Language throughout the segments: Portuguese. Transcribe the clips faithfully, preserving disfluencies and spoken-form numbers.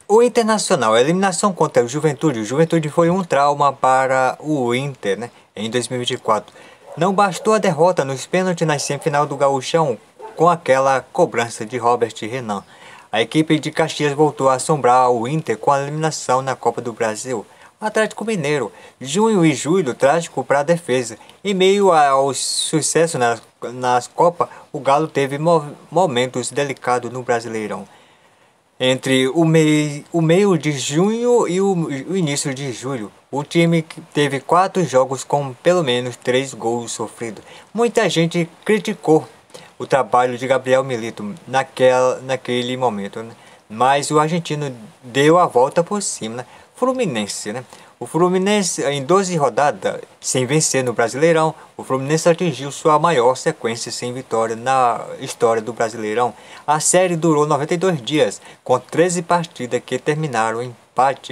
O Internacional, a eliminação contra o Juventude. O Juventude foi um trauma para o Inter, né, em dois mil e vinte e quatro. Não bastou a derrota nos pênaltis na semifinal do Gauchão com aquela cobrança de Robert Renan. A equipe de Caxias voltou a assombrar o Inter com a eliminação na Copa do Brasil. Atlético Mineiro, junho e julho trágico para a defesa. Em meio ao sucesso nas, nas Copas, o Galo teve momentos delicados no Brasileirão. Entre o, mei, o meio de junho e o, o início de julho, o time teve quatro jogos com pelo menos três gols sofridos. Muita gente criticou o trabalho de Gabriel Milito naquela, naquele momento, né? Mas o argentino deu a volta por cima, né? Fluminense, né? O Fluminense, em doze rodadas, sem vencer no Brasileirão, o Fluminense atingiu sua maior sequência sem vitória na história do Brasileirão. A série durou noventa e dois dias, com treze partidas que terminaram em empate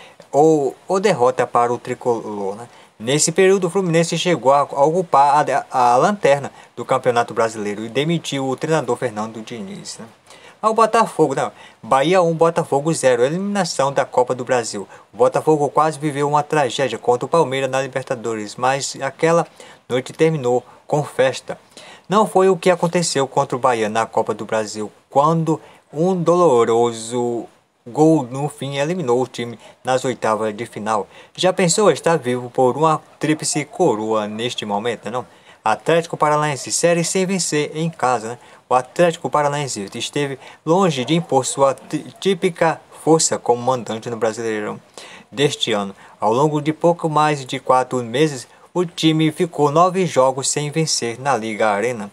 ou, ou derrota para o tricolor, né? Nesse período, o Fluminense chegou a ocupar a, a lanterna do Campeonato Brasileiro e demitiu o treinador Fernando Diniz, né? Ao Botafogo, não. Bahia um, Botafogo zero. Eliminação da Copa do Brasil. O Botafogo quase viveu uma tragédia contra o Palmeiras na Libertadores, mas aquela noite terminou com festa. Não foi o que aconteceu contra o Bahia na Copa do Brasil, quando um doloroso gol no fim eliminou o time nas oitavas de final. Já pensou estar vivo por uma tríplice coroa neste momento, não? Atlético Paranaense, série sem vencer em casa, né? O Atlético Paranaense esteve longe de impor sua típica força como mandante no Brasileirão deste ano. Ao longo de pouco mais de quatro meses, o time ficou nove jogos sem vencer na Liga Arena.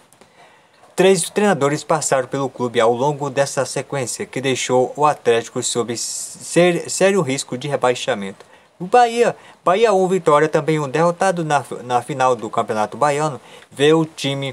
Três treinadores passaram pelo clube ao longo dessa sequência, que deixou o Atlético sob sério risco de rebaixamento. O Bahia, Bahia um, Vitória também um derrotado na, na final do Campeonato Baiano, vê o time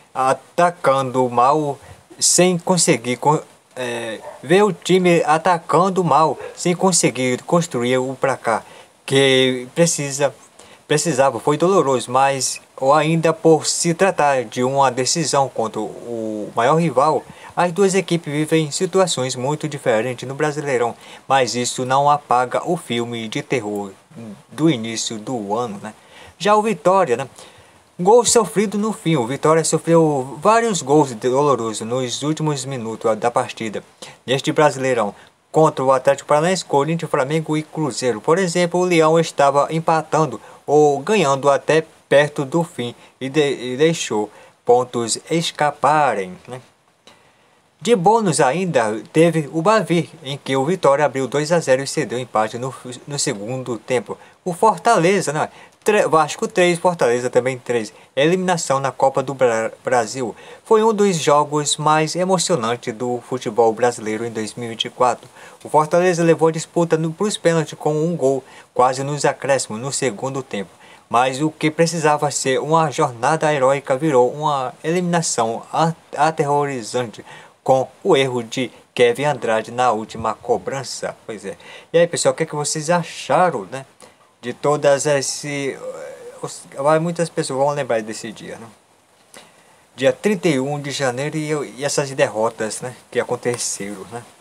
atacando mal sem conseguir é, vê o time atacando mal sem conseguir construir o placar que precisa precisava. Foi doloroso, mas ou ainda por se tratar de uma decisão contra o maior rival, as duas equipes vivem situações muito diferentes no Brasileirão, mas isso não apaga o filme de terror do início do ano, né? Já o Vitória, né? Gol sofrido no fim. O Vitória sofreu vários gols dolorosos nos últimos minutos da partida neste Brasileirão contra o Atlético Paranaense, Corinthians, Flamengo e Cruzeiro. Por exemplo, o Leão estava empatando ou ganhando até perto do fim e, de, e deixou pontos escaparem, né? De bônus ainda teve o Bavi, em que o Vitória abriu dois a zero e cedeu empate no, no segundo tempo. O Fortaleza, né? Vasco três, Fortaleza também três. Eliminação na Copa do Bra Brasil. Foi um dos jogos mais emocionantes do futebol brasileiro em dois mil e vinte e quatro. O Fortaleza levou a disputa para os pênaltis com um gol, quase nos acréscimos, no segundo tempo. Mas o que precisava ser uma jornada heróica virou uma eliminação aterrorizante, com o erro de Kevin Andrade na última cobrança. Pois é. E aí, pessoal, o que, é que vocês acharam, né? De todas esse... Muitas pessoas vão lembrar desse dia, né? Dia trinta e um de janeiro e, e essas derrotas, né, que aconteceram, né?